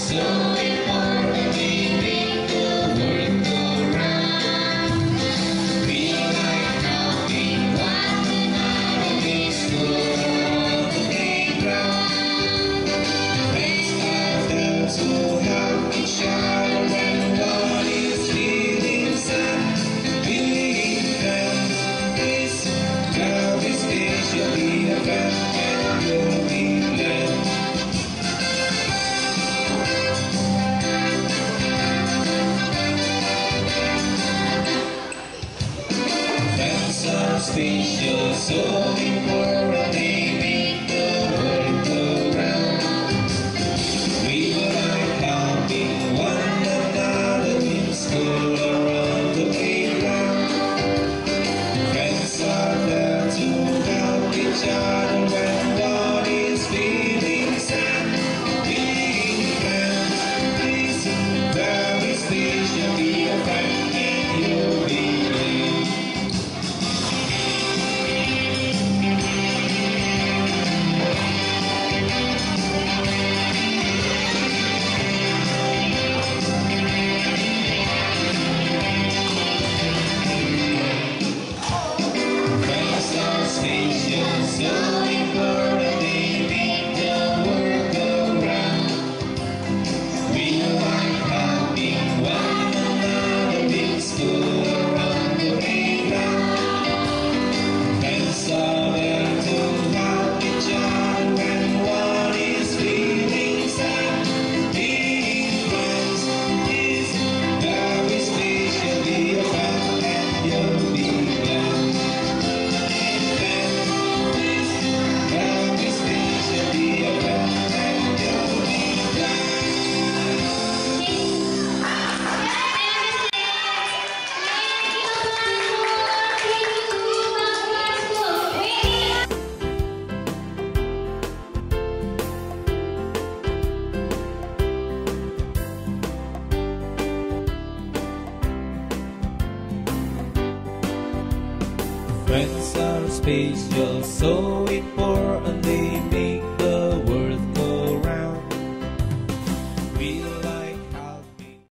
So important, we make the world go round. We like helping one another, we school on the playground. Friends are there to help each other when one is feeling sad. Being friends is love is especially a friend, and you'll be glad. Friends are special, so important, they make the world go round. We like helping one another in school or on the playground. Friends are there to help each other when one is feeling sad. Being friends is very special, be a friend and you'll be glad. Friends are special, so important, they make the world go round. We like helping one another in school or on the playground. Friends are there to help each other when one is feeling sad. Being friends is very special, be a friend and you'll be glad. Very special, be a friend and you'll be Friends are special, so important, they make the